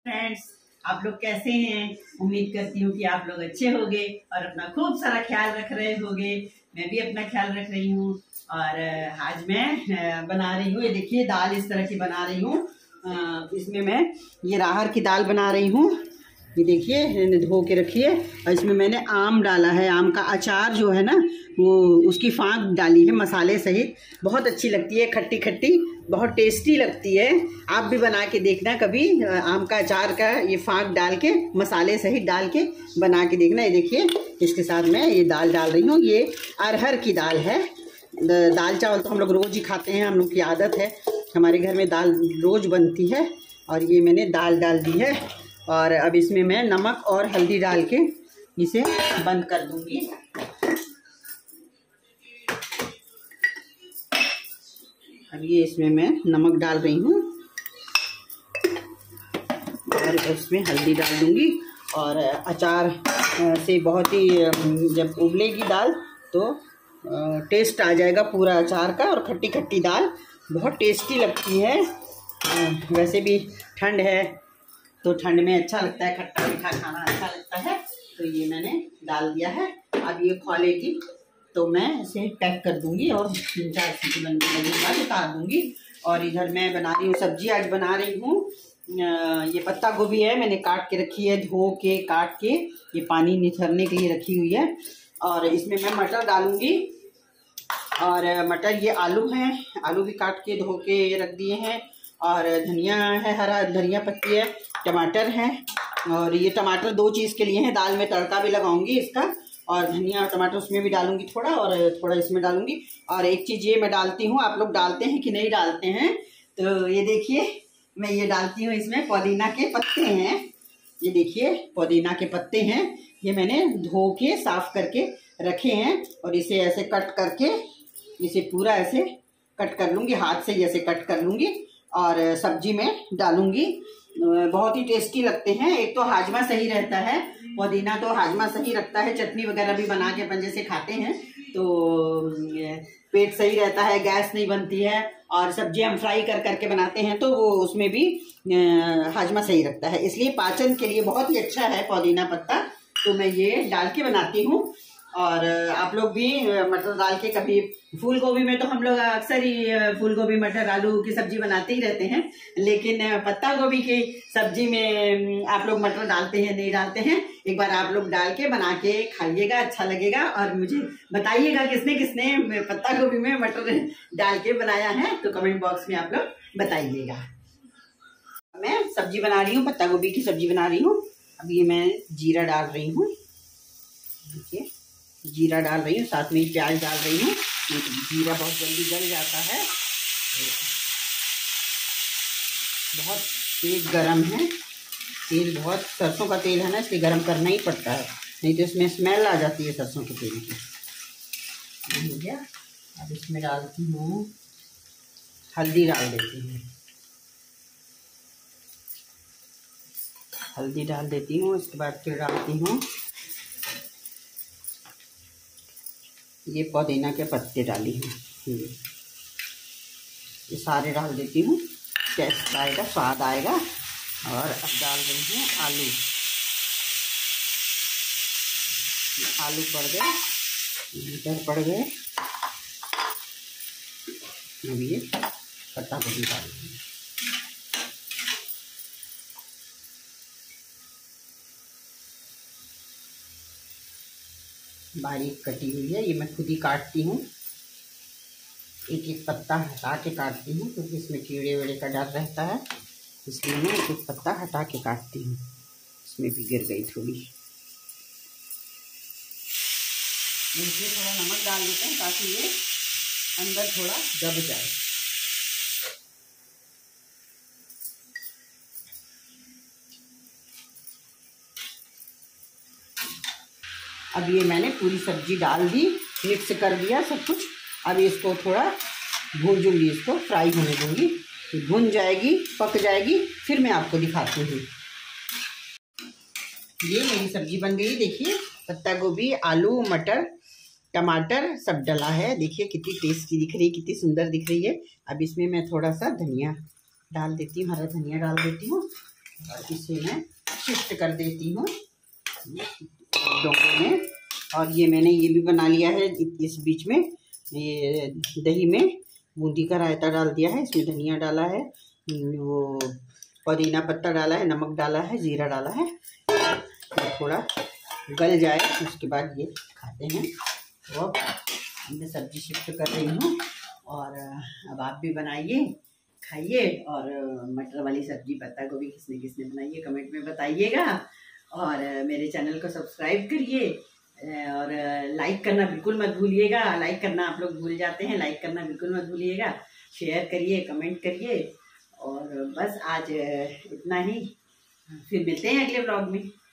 Friends, आप लोग कैसे हैं? उम्मीद करती हूँ कि आप लोग अच्छे होंगे और अपना खूब सारा ख्याल रख रहे होंगे। मैं भी अपना ख्याल रख रही हूँ। और आज मैं बना रही हूँ, ये देखिए दाल इस तरह की बना रही हूँ। इसमें मैं ये राहर की दाल बना रही हूँ। ये देखिए धो के रखिए। और इसमें मैंने आम डाला है, आम का अचार जो है ना वो उसकी फाँक डाली है मसाले सहित। बहुत अच्छी लगती है, खट्टी खट्टी, बहुत टेस्टी लगती है। आप भी बना के देखना कभी, आम का अचार का ये फाँक डाल के मसाले सहित डाल के बना के देखना। ये देखिए इसके साथ मैं ये दाल डाल रही हूँ। ये अरहर की दाल है। दाल चावल तो हम लोग रोज़ ही खाते हैं, हम लोग की आदत है, हमारे घर में दाल रोज़ बनती है। और ये मैंने दाल डाल दी है और अब इसमें मैं नमक और हल्दी डाल के इसे बंद कर दूंगी। अब ये इसमें मैं नमक डाल रही हूँ और इसमें हल्दी डाल दूंगी। और अचार से बहुत ही जब उबलेगी दाल तो टेस्ट आ जाएगा पूरा अचार का। और खट्टी खट्टी दाल बहुत टेस्टी लगती है। वैसे भी ठंड है तो ठंड में अच्छा लगता है, खट्टा मीठा खाना अच्छा लगता है। तो ये मैंने डाल दिया है। अब ये खौलेगी तो मैं इसे पैक कर दूंगी और 3-4 सीटी लगने के बाद उतार दूंगी। और इधर मैं बना रही हूँ सब्जी, आज बना रही हूँ ये पत्ता गोभी है, मैंने काट के रखी है, धो के काट के ये पानी निथरने के लिए रखी हुई है। और इसमें मैं मटर डालूंगी। और मटर ये आलू हैं, आलू भी काट के धो के रख दिए हैं। और धनिया है, हरा धनिया पत्ती है, टमाटर है। और ये टमाटर 2 चीज़ के लिए हैं, दाल में तड़का भी लगाऊंगी इसका। और धनिया और टमाटर उसमें भी डालूंगी थोड़ा, और थोड़ा इसमें डालूंगी। और एक चीज़ ये मैं डालती हूँ, आप लोग डालते हैं कि नहीं डालते हैं? तो ये देखिए मैं ये डालती हूँ, इसमें पुदीना के पत्ते हैं। ये देखिए पुदीना के पत्ते हैं, ये मैंने धो के साफ करके रखे हैं। और इसे ऐसे कट करके इसे पूरा ऐसे कट कर लूँगी, हाथ से ऐसे कट कर लूँगी और सब्जी में डालूँगी। बहुत ही टेस्टी लगते हैं। एक तो हाजमा सही रहता है, पुदीना तो हाजमा सही रखता है, चटनी वगैरह भी बना के अपन जैसे खाते हैं तो पेट सही रहता है, गैस नहीं बनती है। और सब्जी हम फ्राई कर करके बनाते हैं तो वो उसमें भी हाजमा सही रखता है, इसलिए पाचन के लिए बहुत ही अच्छा है पुदीना पत्ता। तो मैं ये डाल के बनाती हूँ। और आप लोग भी मटर डाल के कभी, फूल गोभी में तो हम लोग अक्सर ही फूल गोभी मटर आलू की सब्जी बनाते ही रहते हैं, लेकिन पत्ता गोभी की सब्जी में आप लोग मटर डालते हैं नहीं डालते हैं? एक बार आप लोग डाल के बना के खाइएगा, अच्छा लगेगा। और मुझे बताइएगा किसने किसने पत्ता गोभी में मटर डाल के बनाया है, तो कमेंट बॉक्स में आप लोग बताइएगा। मैं सब्जी बना रही हूँ, पत्ता गोभी की सब्जी बना रही हूँ। अब ये मैं जीरा डाल रही हूँ, देखिए जीरा डाल रही हूँ, साथ में प्याज डाल रही हूँ। जीरा बहुत जल्दी जल जाता है, बहुत तेज गरम है तेल, बहुत सरसों का तेल है ना, इसलिए गरम करना ही पड़ता है, नहीं तो इसमें स्मेल आ जाती है सरसों के तेल की। हो गया। अब इसमें डालती हूँ हल्दी, डाल देती हूँ हल्दी डाल देती हूँ। इसके बाद फिर डालती हूँ ये पुदीना के पत्ते डाली हूँ, ये सारे डाल देती हूँ, टेस्ट आएगा, स्वाद आएगा। और अब डाल रही हूँ आलू, आलू पड़ गए, मटर पड़ गए। अब ये पत्ता गोभी डाल रही हूँ। बारीक कटी हुई है, ये मैं खुद ही काटती हूँ, एक एक पत्ता हटा के काटती हूँ, क्योंकि इसमें कीड़े वेड़े का डर रहता है, इसलिए मैं एक एक पत्ता हटा के काटती हूँ। इसमें भी गिर गई थोड़ी, इसमें थोड़ा नमक डाल देते हैं ताकि ये अंदर थोड़ा दब जाए। अब ये मैंने पूरी सब्जी डाल दी, मिक्स कर दिया सब कुछ। अब इसको थोड़ा भूंजूंगी, इसको फ्राई होने दूंगी, भुन जाएगी, पक जाएगी, फिर मैं आपको दिखाती हूँ। ये मेरी सब्जी बन गई, देखिए पत्ता गोभी, आलू, मटर, टमाटर सब डला है, देखिए कितनी टेस्टी दिख रही है, कितनी सुंदर दिख रही है। अब इसमें मैं थोड़ा सा धनिया डाल देती हूँ, हरा धनिया डाल देती हूँ। और इसे मैं शिफ्ट कर देती हूँ डोंगे में। और ये मैंने ये भी बना लिया है इस बीच में, ये दही में बूंदी का रायता डाल दिया है। इसमें धनिया डाला है, वो पुदीना पत्ता डाला है, नमक डाला है, जीरा डाला है। ये थोड़ा गल जाए उसके बाद ये खाते हैं। तो मैं सब्जी शिफ्ट कर रही हूँ और अब आप भी बनाइए, खाइए। और मटर वाली सब्जी पत्ता गोभी किसने किसने बनाई है कमेंट में बताइएगा। और मेरे चैनल को सब्सक्राइब करिए और लाइक करना बिल्कुल मत भूलिएगा। लाइक करना आप लोग भूल जाते हैं, लाइक करना बिल्कुल मत भूलिएगा। शेयर करिए, कमेंट करिए। और बस आज इतना ही, फिर मिलते हैं अगले ब्लॉग में।